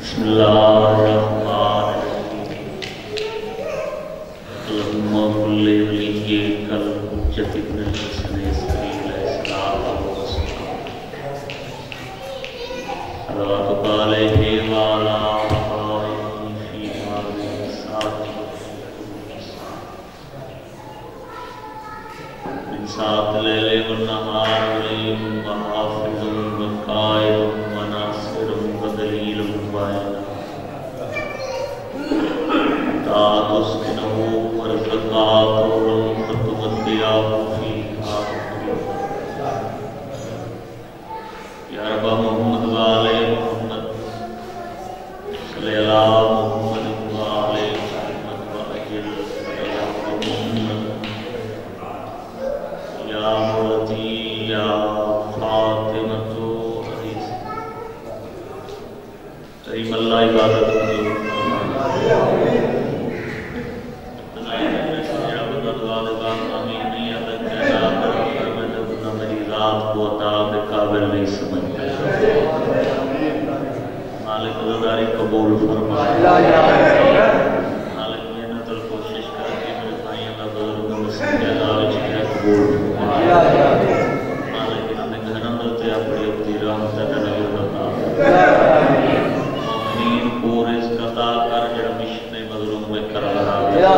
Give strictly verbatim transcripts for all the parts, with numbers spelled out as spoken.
بسم اللہ الرحمن الرحیم اللہم کل ولیک الحجۃ ابن الحسن اسماعیل علیہ السلام صلوات علیہ وعلی آلہ فی هذه الساعة من ساعة الليل والنهار ولي وحافظ وقائد وناصر ودليل وعين تسكنه ورزقاته والخطوة فيها يا رب محمد وعلى محمد صلى الله محمد وعلى محمد وأجل يا محمد يا مولتي يا فاطمة حديث کریم اللہ عبادت مالک ذراری قبول فرمائے مالک محنت اور کوشش کر کے میرے بھائیوں کا بزرگ مسجد علاوہ چکے قبول فرمائے مالک انہوں نے گھر اندر تے اپنی اپنی رحمت کا نظر بتا مومنین کو رزق عطا کر جڑا مشن مظلوم میں کر رہا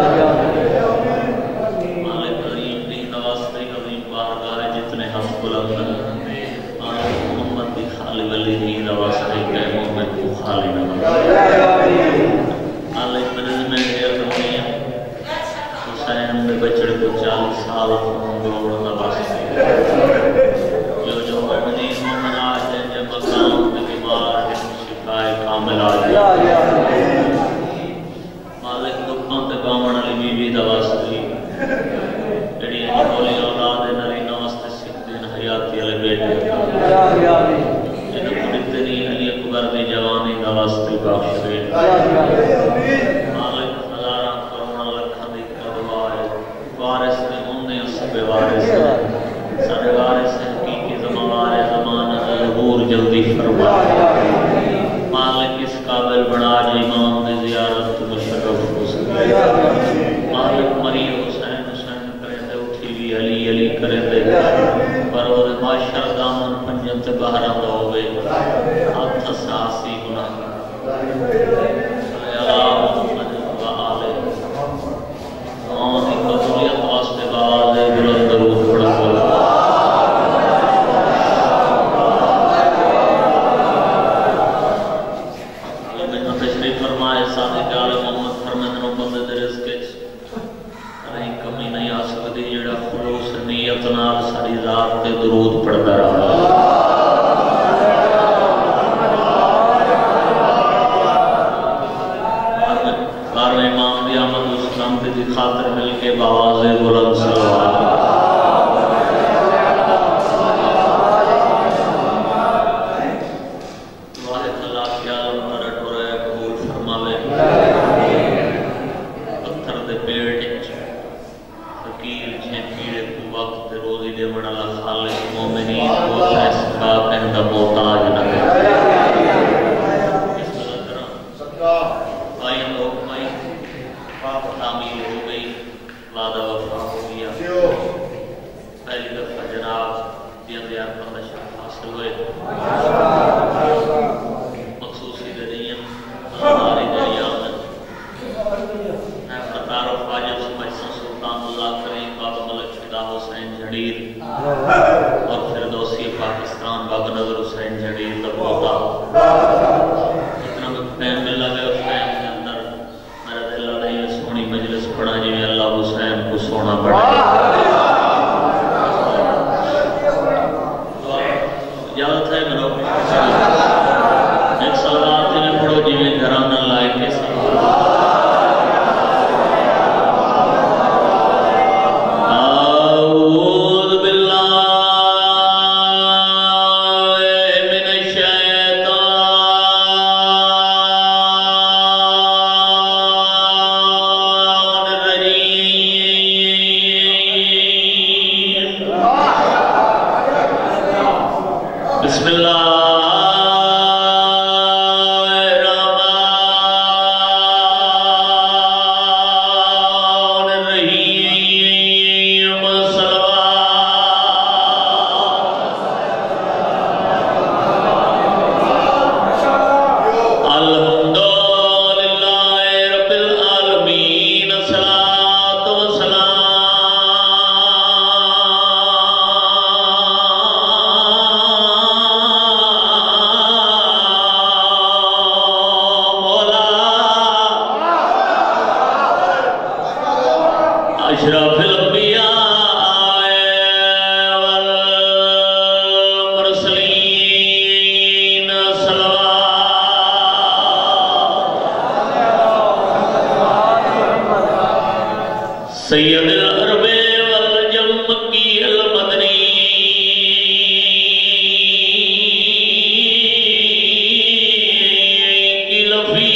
مالک عظیم دی نواستے عظیم بارگاہ جتنے ہم بلند خالی ولی دی نواستے کہ مومن کو خالی نواستے مالک منز میں دیر دنیا حسین میں بچڑ کو چالیس سال گوڑ نواستے جو جو مومنین مومن آج ہیں جب مقام میں بیمار شفائے کامل آج مالک دکھاں تے باون علی بی بی نواستے جڑی ہے بولی اولاد نری نواستے سکھ دین حیاتی علی بیٹے دی جوانی نواستے بخشے مالک ہزاراں کروڑاں لکھاں دی کروائے وارث نے ہونے اس بے وارث سارے وارث حقیقی زمانے زمانہ ظہور جلدی فرمائے مالک اس قابل بنا جو امام نے زیارت مشرف ہو سکے مالک مری حسین حسین کرے دے اٹھی بھی علی علی کرے دے پر وہ معاشر دامن پنجم تے باہر آتا ہوئے ہاتھ ساسی گناہ صلی اللہ محمد و آلہ آنی قبولیت واسطے باز بلند درود پڑھا بولا میں تشریف فرمائے صادق عالم محمد فرمائے دنوں بندے دے رزقے رہی کمی نہیں آ سکتی جڑا خلوص نیت نال ساری ذات تے درود پڑھتا رہا سید العرب والعجم مکی المدنی کی لفی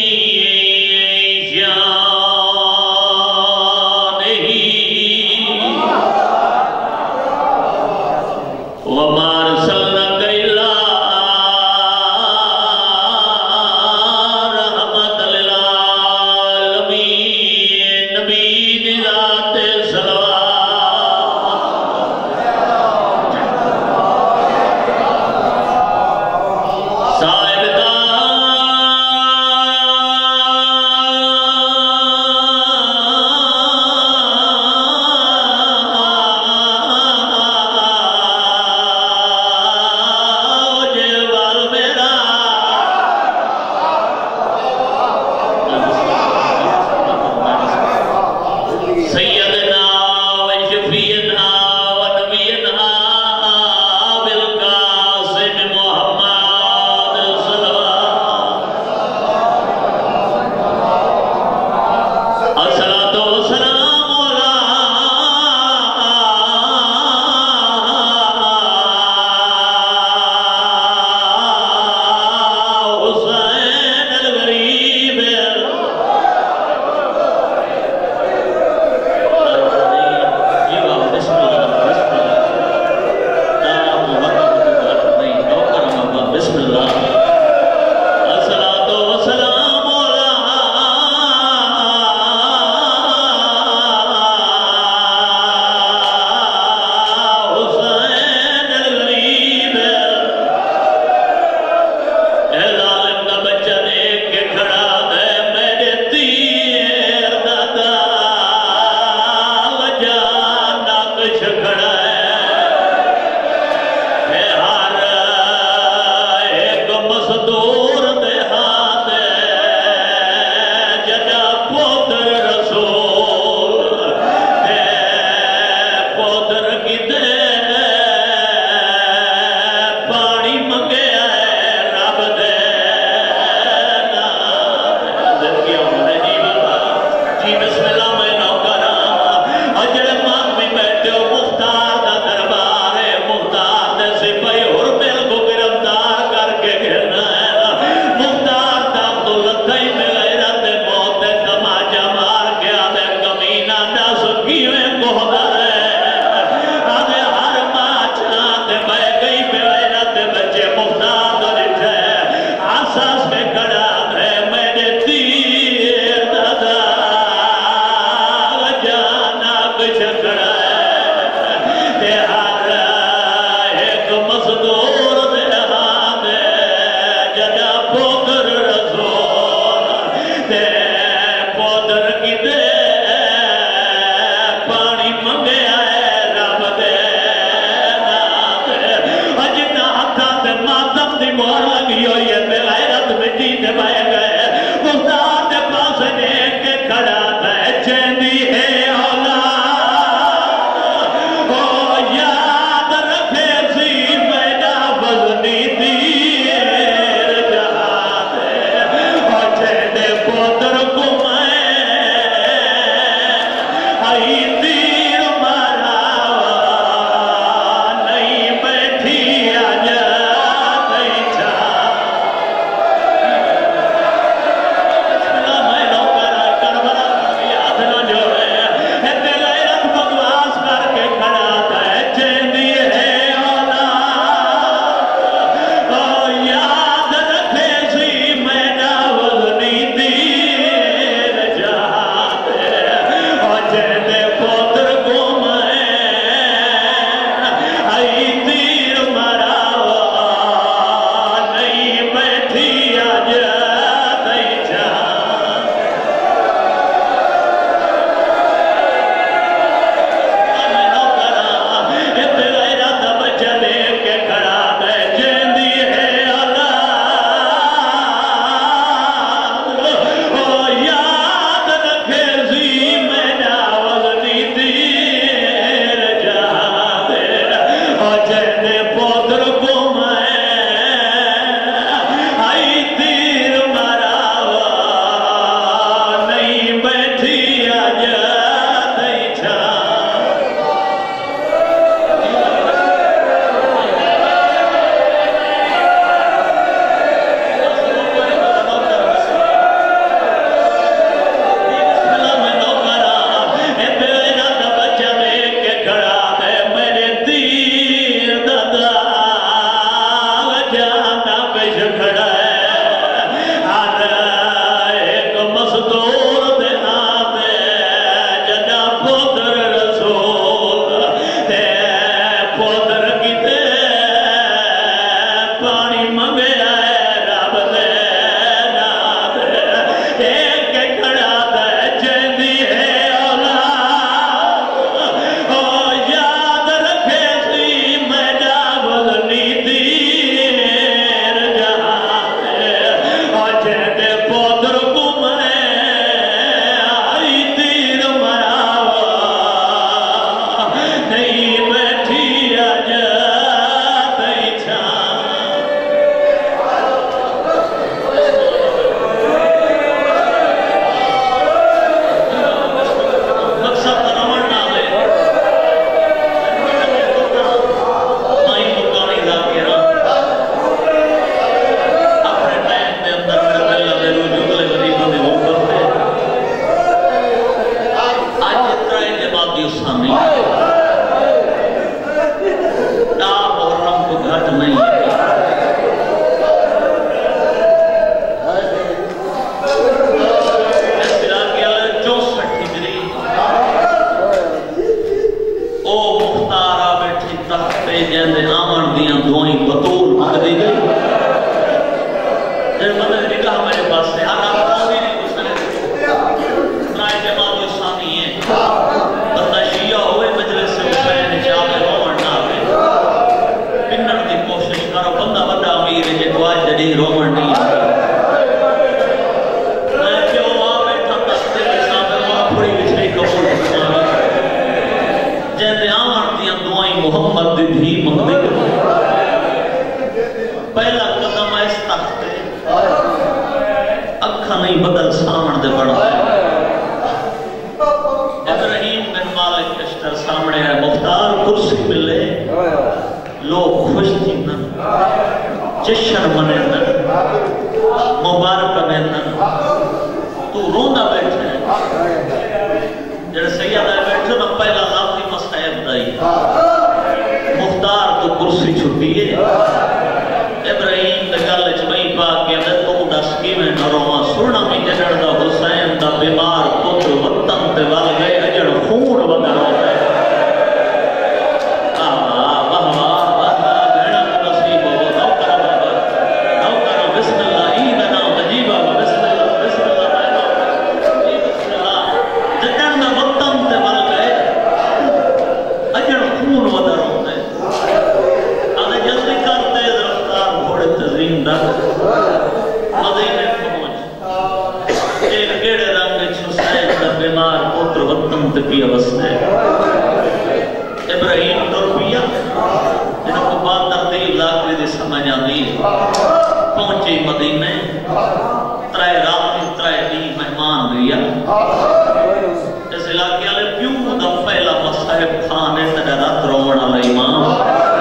وما ارسلناك الا رحمت للعالمین نبی دی ذات جب مدد نکاح میرے پاس سے آگا پڑھاوی نہیں کچھ نہیں رائے جماعت اسلامی ہے بندہ شیعہ ہوئے مجلس سے حسین چاہے رومن نہ آگے پنن دی کوشش کرو بندہ بندہ امیر ہے جے دعا جدی رومن نہیں آگے میں کیوں وہاں بیٹھا تستے کے سامنے وہاں پھڑی بچھڑی قبول کرنا جہتے آمار دیاں دعائیں محمد دی بھی مندی پہلا قدم اس تخت اکھا نہیں بدل سامن دے بڑھا ہے ابراہیم بن مالک اشتر سامنے ہے مختار کرسی ملے لوگ خوش تھی نا جشن منے نا مبارک میں نا تو رونا بیٹھے جڑے سیدہ بیٹھے نا پہلا لاتی مسائب دائی مختار تو کرسی چھٹی ہے ابراہیم دے گل چمئی پاک کے اندر تو دس کی میں نروان سونا میں جنر دا حسین دا بیمار پتر وطن تے وال گئے اجڑ خون وگر ہوتا ہے آہ واہ واہ واہ گھڑا نصیب ہو نو کرا بابا نو کرا بسم اللہ ای دا نام عجیب بابا بسم اللہ بسم اللہ بسم اللہ جنر دا وطن تے وال گئے اجڑ خون وگر ہوتا ہے آدھے جلدی کرتے زندہ مدینے پہنچ ایک گیڑے رنگ چھسین دا بیمار پتر وطن تکی اوستے ابراہیم درپیا جنہوں کو بات تردیل لاکری دی سمجھ آنی پہنچے مدینے ترائے رات ترائے دی مہمان گیا اس علاقے آلے پیوں دا پہلا مصاحب خانے ترے رات روڑ علی امام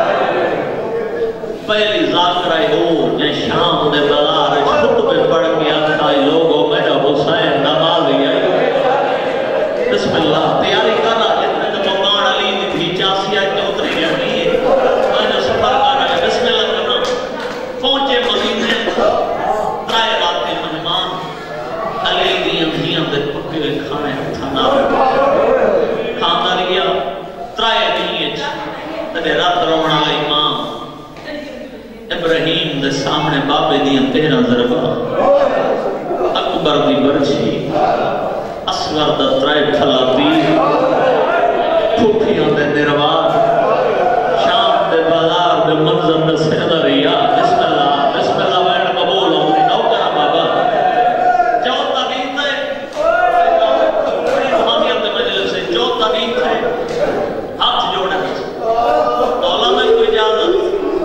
پہلی ذاکرہ ہو جے شام دے بغار خطبے پڑھ کے آتائی لوگوں میرا حسین نمازی آئی بسم اللہ تیاری کرنا جتنے جو مقان علی دی تھی چاسی آئی تو اتری گئی ہے میں جو سفر کر رہا ہے بسم اللہ کرنا پہنچے مدینے ترائے راتے مہمان علی دی اندھیاں دے پکے کھانے تھانا کھانا لیا ترائے دیئے ترے رات رونا امام ابراہیم دے سامنے بابے دیاں تیرہ ضربہ اکبر دی برچی اصغر دا ترائے تھلا دی پھوٹیاں دے نروار شام دے بازار دے منظر دے سیدہ ریا بسم اللہ بسم اللہ وین قبول ہونے نو کرا بابا چوتا نیت ہے بڑی روحانیت دے مجلس سے چوتا نیت ہے ہاتھ جوڑے دولا میں کوئی اجازت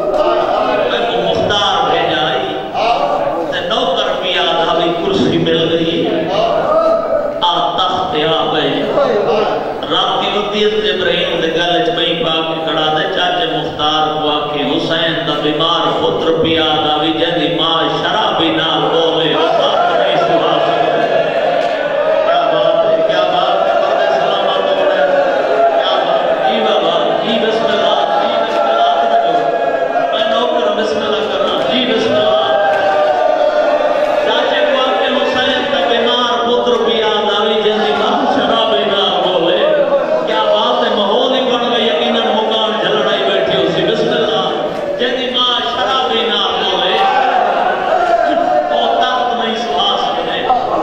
مختار بھیجا آئی تے نوکر بھی آدھا بھی کرسی مل گئی آ تخت آ گئے راتی ودیت ابراہیم دے گلچ بھئی پاک کڑا دے چاچے مختار کو آکے حسین دا بیمار پتر بھی آدھا بھی جہدی ماں شرابی نال بولے وفاق نہیں سوا سکتے بڑا بات ہے کیا بات ہے پردے سلامت ہو رہے کیا بات جی بابا جی بسم اللہ جی بسم اللہ میں نوکر بسم اللہ کرنا جی بسم اللہ چاچے کو آکے حسین دا بیمار پتر بھی آدھا بھی جہدی ماں شرابی نال بولے کیا بات ہے ماحول ہی بن گئی یقیناً مکان جھلڑائی بیٹھی اسی بسم اللہ جہدی ماں شرابی نال بولے او تخت نہیں سوا سکتے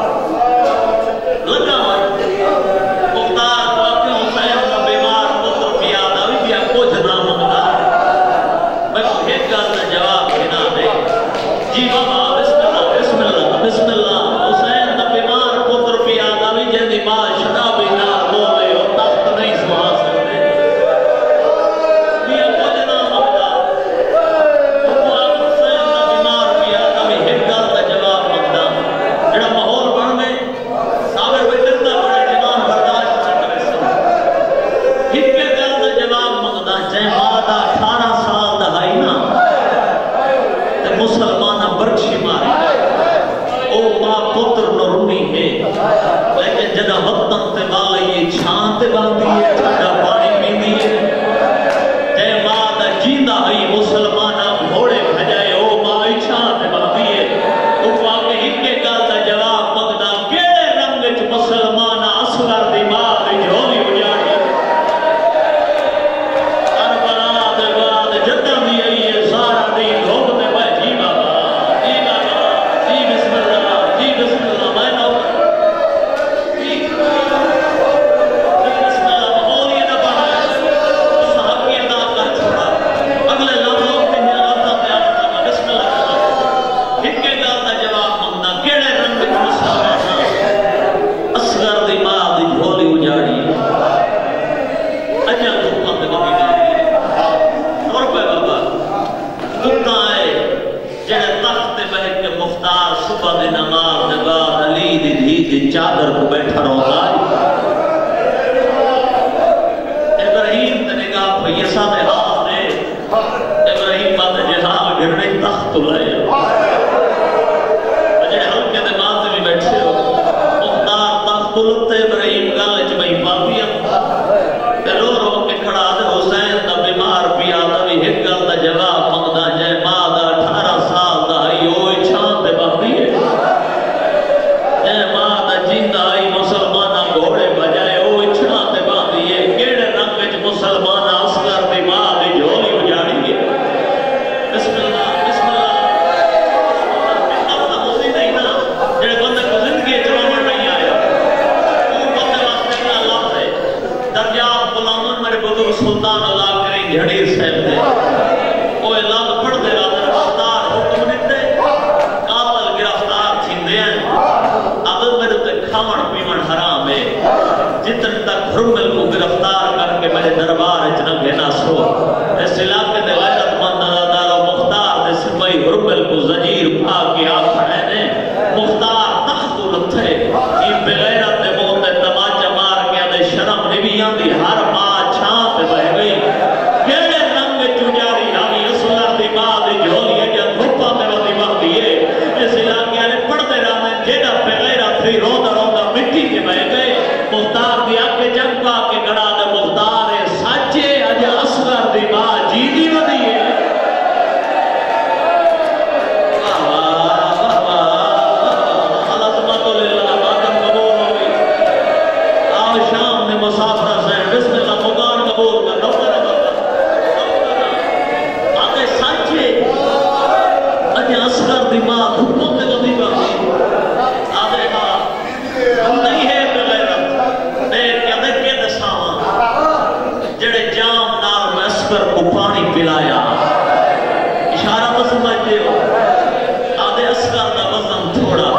لگا مختار کو آکے حسین دا بیمار پتر بھی آدھا بھی بھی کچھ نہ منگا میں کو ایک گل دا جواب بنا دے جی بابا بسم اللہ بسم اللہ بسم اللہ حسین دا بیمار پتر بھی آدھا بھی جہدی ماں شرابی نال بولے او تخت نہیں سوا سکتے یہ کچھ نہ منگا حکومت حسین دا بیمار بھی آدھا بھی ایک گل دا جواب منگا جڑا ماحول بن گئے صابر بھی دلتا بڑے جنان برداشت نہ کرے سن ایک گل دا جواب منگا چاہے مادہ اٹھارہ سال دا ہائی نا تے مسلمانہ برچی ماری او تے بہت کے مختار صبح دی نماز دے بعد علی دی دھی دی چادر کو بیٹھا روتا ابراہیم تے نگاہ پہ یہ سامنے حال دے ابراہیم بات جہاں گھرنے تخت لائے بجے ہلکے دے ماں بھی بیٹھے ہو مختار تخت لتے ابراہیم گالے چ بھئی پاپی تے رو رو کے کھڑا دے حسین دا بیمار پیا دا بھی ایک گل دا جواب منگدا جے ماں دا اٹھارہ سال دا ہی ہوئی چھان تے باقی ہے جے ماں دا جیندا آئی مسلمانہ گھوڑے بجائے ہوئی چھان تے باقی ہے کیڑے رنگ وچ مسلمانہ اصغر دی ماں دی جھولی اجاڑی ہے بسم اللہ بسم اللہ اب تک اسی نہیں نا جڑے بندے کو زندگی چلاون نہیں آیا وہ بندے واسطے اللہ لفظ ہے درجات غلامن میرے بزرگ سلطان اللہ کریں جھڑیر صاحب دے وہ اعلان پڑھ دے رہا گرفتار حکم دیتے قاتل گرفتار تھیندے ہیں عدد میرے تے کھاون پیون حرام ہے جتن تک حرمل کو گرفتار کر کے میرے دربار اچ نہ گھنا سو اس علاقے دے غیرت مند ادارہ مختار دے سپاہی حرمل کو زنجیر پھا کے آ کھڑے نے مختار تخت لتھے یہ بغیرت دے منہ تے تماچا مار کے دے شرم نبیاں دی ہر ماں چھاں تے بہ گئی کیڑے رنگ چجاری ہمیں اصغر دی ماں دی جھولی جن دھوپا تے ودی وقتی ہے اس علاقے والے پڑھتے رہنے جیڑا بغیرت تھی روندا روندا مٹی کے بہ گئے مختار دی آنکھیں جنگ پا کے گڑا دے مختار ہے سچے اج اصغر دی ماں جی دی ودی ہے واہ واہ واہ العظمت للہ باتم قبول ہو گئی آؤ شام میں مسافرہ سے بسم اللہ مقان قبول کر ڈاکٹر آگے سچے اج اصغر دی ماں دھوپوں تے ودی وقتی آدھے ہاں نہیں ہے بغیرت دیکھ کے دیکھ کے دساواں جڑے جام نال میں اصغر کو پانی پلایا اشارہ تو سمجھتے ہو آدھے اصغر دا وزن تھوڑا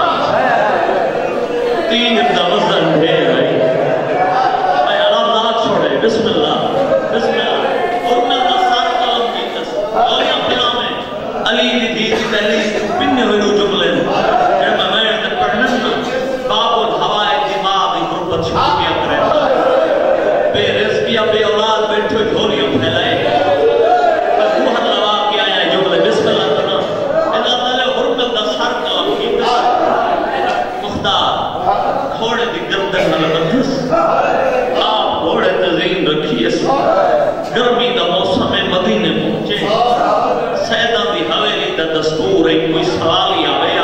تیر دا وزن ڈھیر ہے میں علم نہ چھوڑے بسم اللہ بسم اللہ اور میں نصار قلم کی تس اولیاء پھلا میں علی دی دی پہلی پننے ہوئے رو جملے جب میں میں نے پڑھنا باب الحوائے دماغ غربت شکریہ کرے بے رزقیہ بے اولاد بیٹھے جھولیوں پھیلائے کوہن لوا کے آیا جملے بسم اللہ کرنا اللہ تعالیٰ غربت دا سر قلم کی مختار گھوڑے دی گردن نہ بندس آپ گھوڑے تزین رکھیے گرمی دا موسم مدینے پہنچے سیدہ دی حویلی دا دستور ایک کوئی سوالی آیا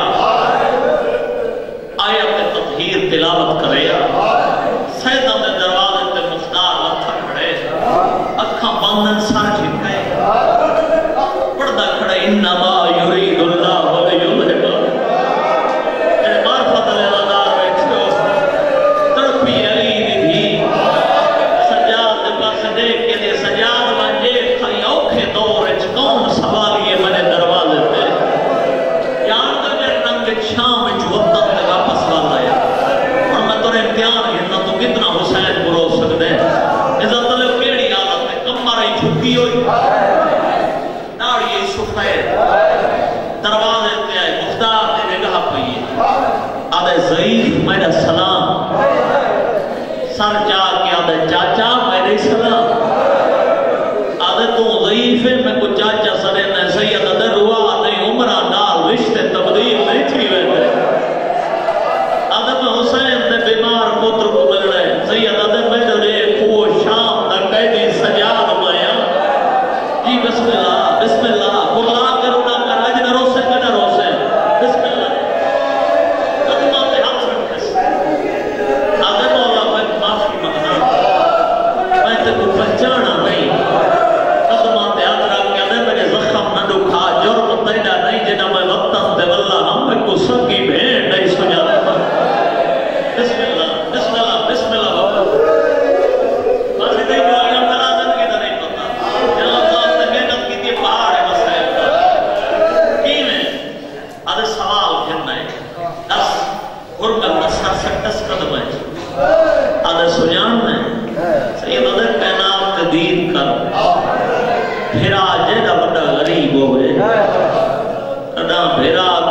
آیت تطہیر تلاوت کرے سیدہ دے دروازے تے مختار لتھا کھڑے اکھاں باندن سر جھکے پردہ کھڑے انما یرید اللہ ولیذہب اے معرفت الہدار بیٹھے ہو تڑپی علی دی دھی سجاد دے پاس دیکھ کے دے سجاد وانجے کھائی اوکھے دور اچ کون سوالیے میرے دروازے تے جان دے میرے رنگ شام اچ وطن تے واپس والا ہے اور میں تو امتحان گھننا تو کتنا حسین برو سکتے ہیں عزت اللہ کیڑی حالت میں کمر ہی جھکی ہوئی داڑھی سفید دروازے تے آئے مختار نے نگاہ پئی آدھے ضعیف میرا سلام سر جا کے آدھے چاچا میرے سلام آدھے تو ضعیف ہے میں کو چاچا سرے نے سید آدھے روا نہیں عمرہ نال رشتے تبدیل نہیں تھی ویدے آدھے میں حسین نے بیمار پتر کو مل رہے سید آدھے میرے لئے خوہ شام دا قیدی سجاد مایا جی بسم اللہ بسم اللہ قرآن کرونا کر اج نہ روسے کہ نہ روسے بسم اللہ قدمات ہاتھ رکھے آدھے مولا میں معافی مانگنا میں تے کو پہچانا نہیں قدمات ہاتھ رکھ کے آدھے میرے زخم نہ دکھا جرم تیڑا نہیں جنہ میں وقتاں دے واللہ ہم میں کو سنگی بھین نہیں سجا دیتا بسم اللہ بسم اللہ بسم اللہ بابا بس اتنی گوائیاں ملازن کی تو نہیں پتا جنہاں صاحب نے محنت کی تھی پہاڑ ہے مسائل کا کی میں آدھے سوال گھرنا ہے دس غربت نصر سکتس قدم ہے آدھے سجان میں سید آدھے پیناب قدیر کر پھرا جیدہ بڑا غریب ہوئے ادا پھرا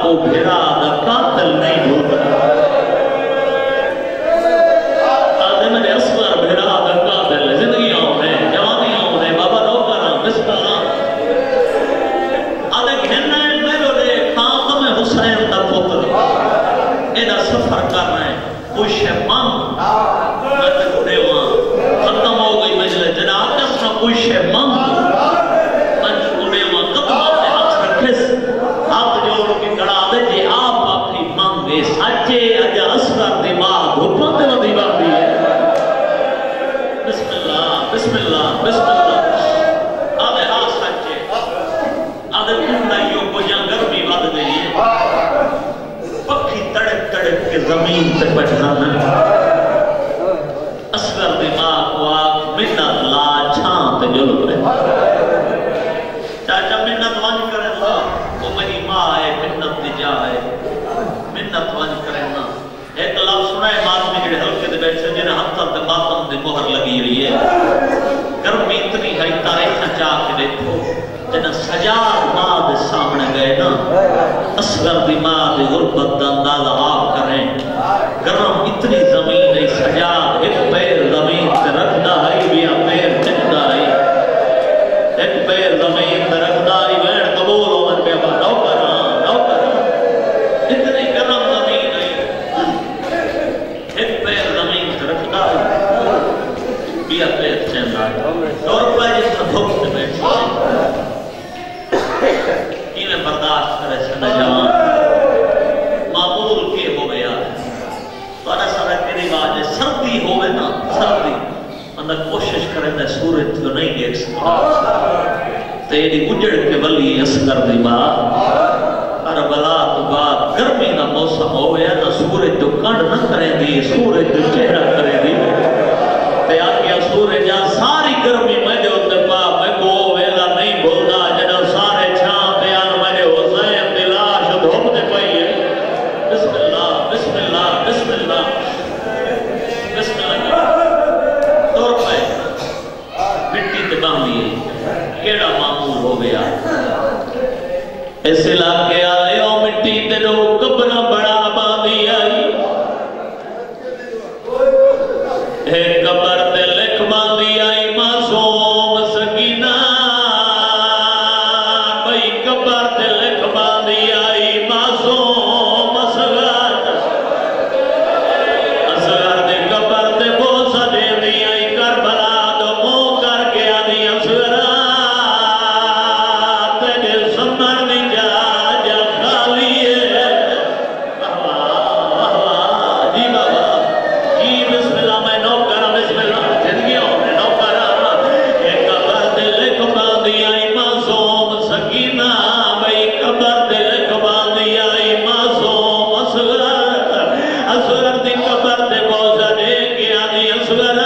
کو بھیرا دا قاتل نہیں ہوتا آدھے میرے اصغر بھیرا دا قاتل زندگیاں ہونے جوانیاں ہونے بابا رو کرا بسم اللہ آدھے گھننا ہے میرے لے خاتم حسین دا پتر ایدہ سفر کر رہے ہیں خوش ہے من میں تے اڑے وہاں ختم ہو گئی مجلس جناب کس نہ خوش ہے من میں تے اڑے وہاں قدمہ تے ہاتھ رکھس ہاتھ جوڑ کے کڑا دے جے آپ اپنی منگے سچے اجا اصغر دماغ حکمت ودی باندھی ہے بسم اللہ بسم اللہ بسم اللہ آدھے ہاں سچے آدھے کنڈائیوں کو جہاں گرمی بد گئی ہے پکھی تڑک تڑک کے زمین تے بچنا ہے اصغر دماغ کو آگ منت لا چھان تے جلو ہے چاچا منت وانج کرے نا وہ میری ماں ہے منت دی جا ہے منت وانج کرے نا ایک لفظ سنا ہے مات میں جڑے ہلکے دے بیٹھ سے جنہیں ہفتہ تے ماتم دے مہر لگی رہی ہے گرمی اتنی ہے تاریخ چاہ کے دیکھو جنہیں سجاد ماں دے سامنے گئے نا اصغر دی ماں دے غربت دا اندازہ آپ کریں گرم اتنی زمین ہے سجاد ایک پیر زمین تے رکھدا ہے بیا پیر چکدا ہے ایک پیر زمین تے رکھدا ہے وین قبول ہو من بیا نو کرا نو کرا اتنی گرم زمین ہے ایک پیر زمین تے رکھدا ہے بیا پیر چکدا ہے اور پہ جس نے بھوک تے بیٹھ انہیں برداشت کرے سے نجان معمول کے ہو گیا بارہ سارا کے رواج ہے سردی ہوئے نا سردی اندر کوشش کرے نا سورج تو نہیں دیکھ سکتا تیری اجڑ کے ولی اصغر دی بات کربلا تو بعد گرمی کا موسم ہو گیا نا سورج تو کنڈ نہ کرے دی سورج تو چہرہ کرے دی تے آگیا سورج جہاں ساری گرمی میں جو تے پا میں کو ویلا نہیں بھولنا جنہوں سارے چھان تے آن میں جو حسین دلاش دھوپ دے پئی ہے بسم اللہ بسم اللہ بسم اللہ بسم اللہ دور پہ مٹی تے باندھ لیے کیڑا معمول ہو گیا اس علاقے آئے او مٹی تے رو قبرہ بڑا باندھی آئی ایک قبر تے لکھ باندھی آئی معصوم سکینہ بھئی قبر تے لکھ باندھی آئی معصوم اصغر اصغر دے قبر تے بوسہ دے دی آئی کربلا دو منہ کر کے آدھی اصغر تیرے سمر دی جا جا خالی ہے جی بابا جی بسم اللہ میں نو کرا بسم اللہ زندگی ہونے نو کرا ایک قبر دے لکھ باندھی آئی معصوم سکینہ بھئی قبر دے لکھ باندھی آئی معصوم اصغر اصغر دی قبر دے بوزہ دے کے آدھی اصغر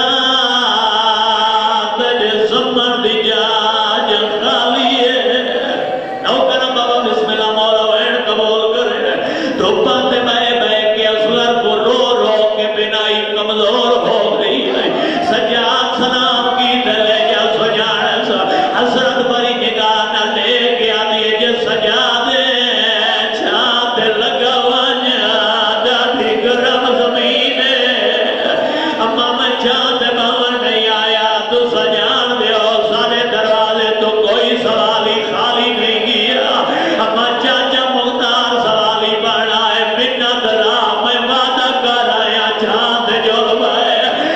تیرے سمر دی جا جا خالی ہے نو کرا بابا بسم اللہ مولا وین قبول کرے دھوپا تے بے بے کے اصغر کو رو رو کے بنائی کمزور ہو گئی ہے سجاد سلام کی دلے جا سجاد سا حسرت بری نگاہ نہ لے کے آدھی جے سجادے چھاتے لگا وانیا دادی گرم زمین اما میں چھاتے باور نہیں آیا تو سجان دے ہو سارے دروازے تو کوئی سوالی خالی نہیں گیا اما چاچا مختار سوالی بڑھا ہے بنا دلا میں وعدہ کر آیا چھاتے جو بھائے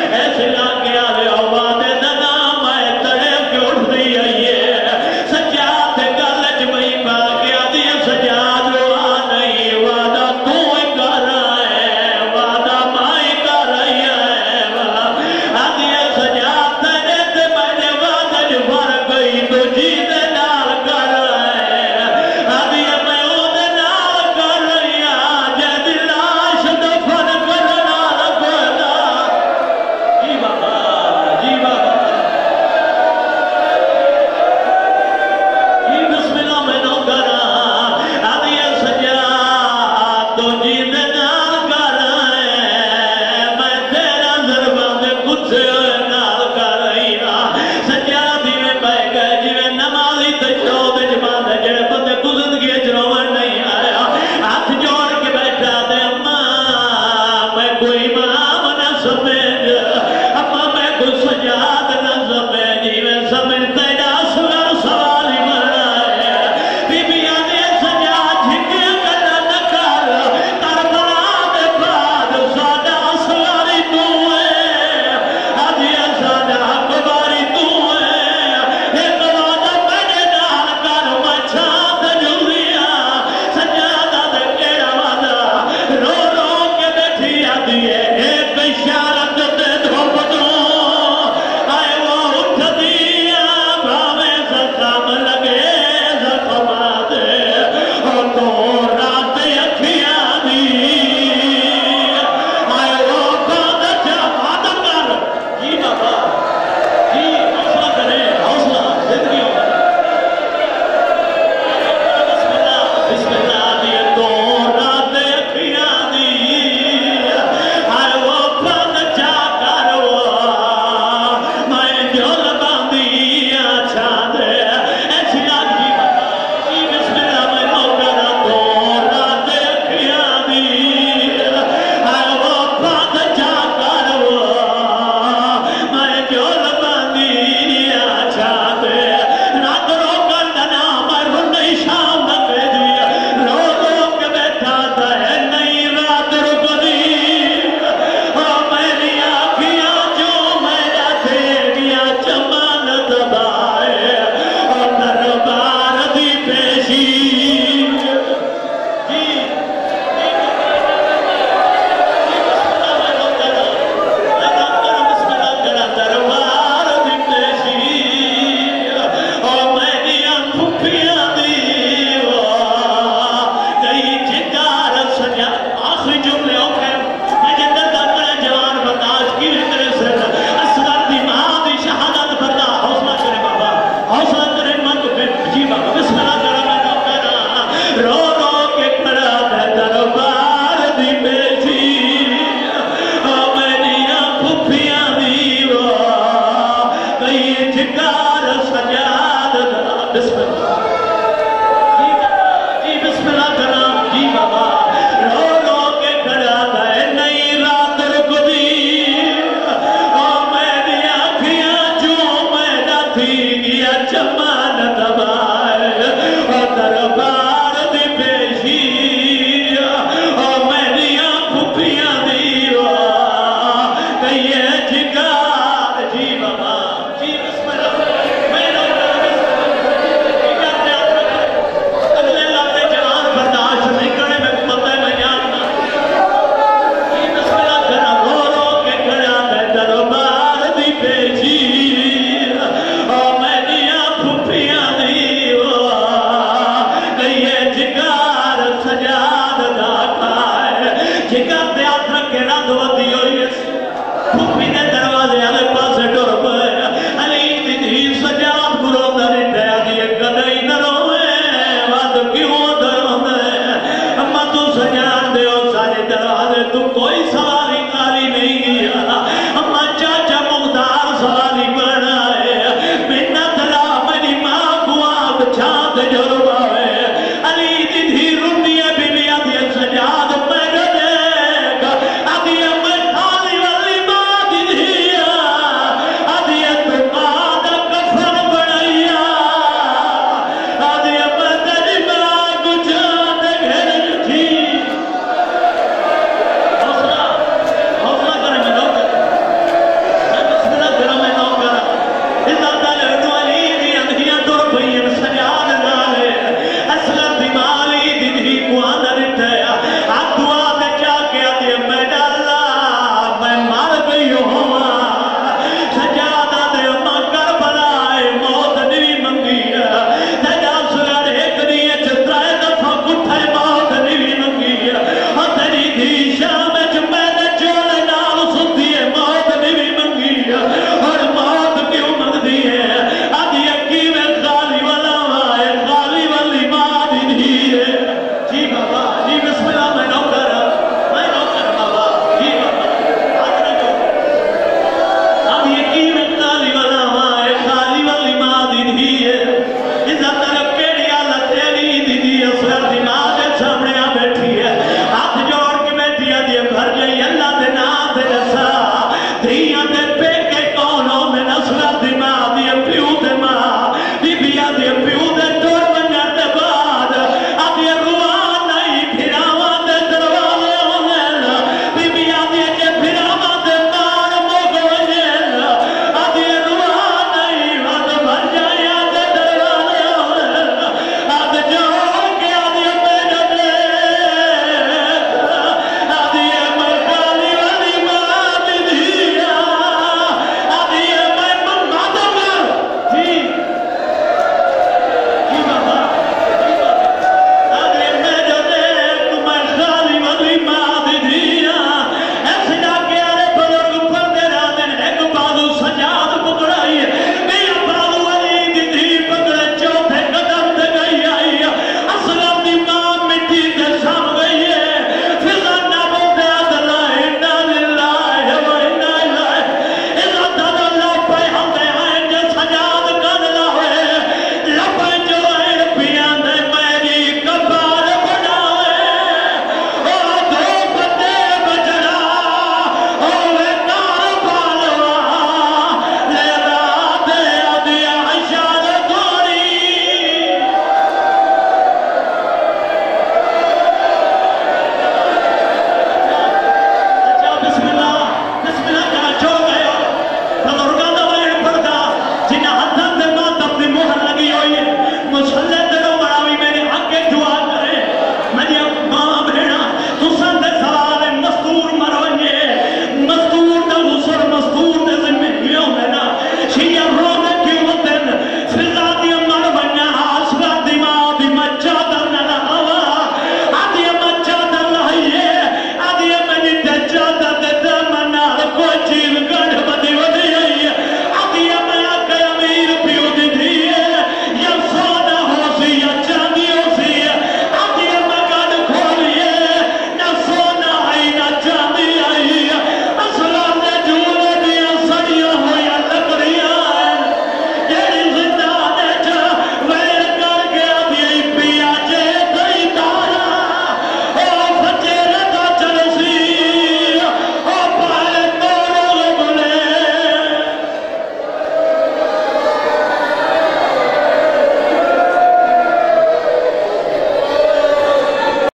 جگر دے ہاتھ رکھے نہ دودی ہوئی